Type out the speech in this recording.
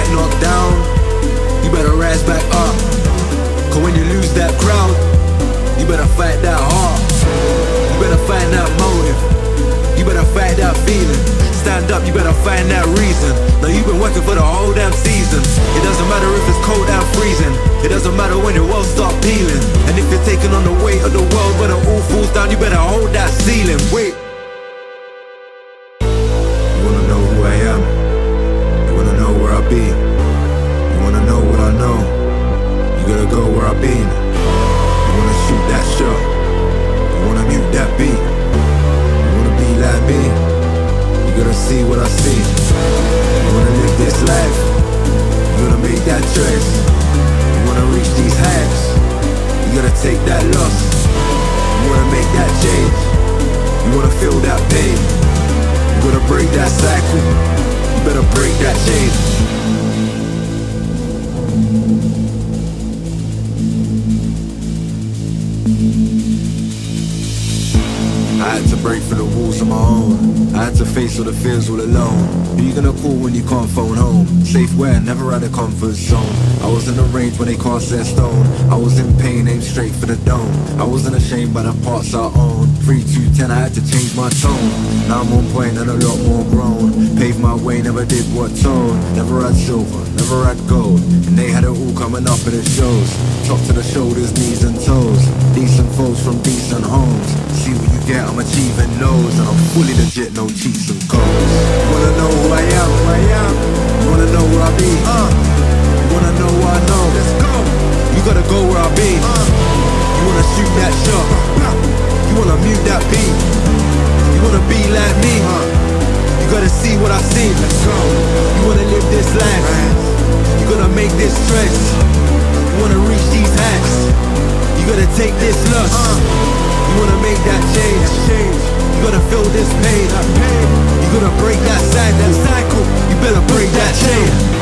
get knocked down, you better rise back up. Cause when you lose that crowd, you better fight that heart. You better find that motive, you better fight that feeling. Stand up, you better find that reason. Now you've been working for the whole damn season. It doesn't matter if it's cold and freezing. It doesn't matter when your walls start peeling. And if you're taking on the weight of the world, when it all falls down, you better hold that ceiling. Wait. You wanna know who I am? You wanna know where I've been? You wanna know what I know? You gotta go where I've been. You wanna shoot that shot? You wanna mute that beat? You wanna be like me? You gotta see what I see. You wanna live this life? You gotta make that choice. You wanna reach these heights? You gotta take that loss. You wanna make that change? You wanna feel that pain? You gotta break that cycle. You better break that chain. I had to break through the walls on my own. I had to face all the fears all alone. Who you gonna call when you can't phone home? Safe where, never out of comfort zone. I was in the range when they cast their stone. I was in pain, aimed straight for the dome. I wasn't ashamed by the parts I own. 3, 2, 10, I had to change my tone. Now I'm on point and a lot more grown. Paved my way, never did what told. Never had silver, never had gold. And they had it all coming up in the shows. Top to the shoulders, knees and toes. Decent folks from decent homes. See what you get, I'm achieving those. And I'm fully legit, no cheats and codes. You wanna know who I am? You wanna know where I be? You wanna know what I know? Let's go. You gotta go where I be. You wanna shoot that shot? You wanna mute that beat? You wanna be like me? You gotta see what I see. Let's go. You wanna live this life? You gotta make this choice. You wanna reach these heights? You gotta take this loss. You wanna make that change? You gotta feel this pain. You gotta break that cycle. You better break that chain.